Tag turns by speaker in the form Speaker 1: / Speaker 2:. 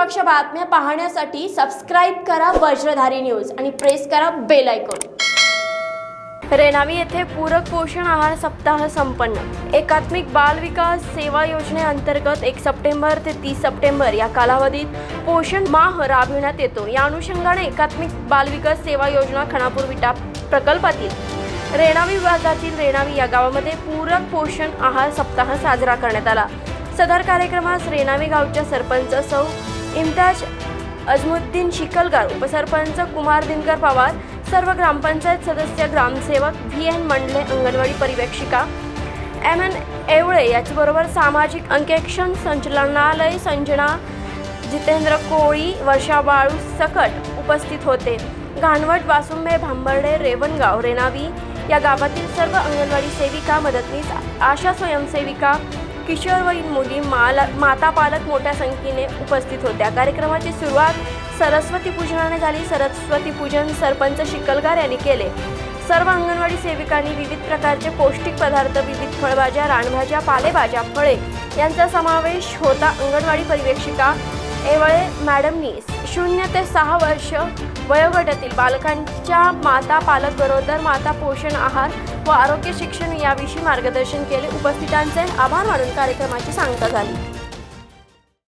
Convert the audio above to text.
Speaker 1: निष्पक्ष बातम्या पाहण्यासाठी सबस्क्राइब करा वज्रधारी न्यूज आणि प्रेस करा बेल आयकॉन। रेणावी येथे पूरक पोषण आहार सप्ताह संपन्न। एकात्मिक बाल विकास सेवा योजनेअंतर्गत 1 सप्टेंबर ते 30 सप्टेंबर या कालावधीत पोषण माह राबविण्यात येतो। या अनुषंगाने एकात्मिक बाल विकास सेवा योजना खानापूर विटा प्रकल्पातील रेणावी विभागातील रेणावी या गावामध्ये पूरक पोषण आहार सप्ताह साजरा करण्यात आला। सदर कार्यक्रमास रेणावी गावच्या सरपंच सौ इम्तियाज अजमुद्दीन शिकलगार, उपसरपंच कुमार दिनकर पवार, सर्व ग्रामपंचायत सदस्य, ग्रामसेवक, VN मंडले, अंगणवाडी परिवेक्षिका, MN एवळे याचबरोबर सामाजिक अंकेक्षण संचालनालय संजना जितेंद्र कोळी, वर्षा बाळू सकट उपस्थित होते। घाणवट, वासुंबे, भांबर्डे, रेवणगाव, रेणावी या गावातील सर्व अंगणवाडी सेविका, मदतनीस, आशा स्वयंसेविका, किशोरवयीन मुली, माता पालक मोठ्या संख्येने उपस्थित होत्या। कार्यक्रमाची सुरुवात सरस्वती पूजनाने झाली। सरस्वती पूजन सरपंच शिकलगार यांनी केले। सर्व अंगणवाडी सेविकांनी विविध प्रकारचे पौष्टिक पदार्थ, विविध फळभाज्या, रानभाज्या, पालेभाज्या, फळे यांचा समावेश होता। अंगणवाडी परिवेक्षिका एवळे मॅडमनी 0 ते 6 वर्ष वयोगटातील बालकांच्या माता पालक गरोदर माता पोषण आहार व आरोग्य शिक्षण याविषयी मार्गदर्शन केले। उपस्थितांचे आभार मानून कार्यक्रमाची सांगता झाली।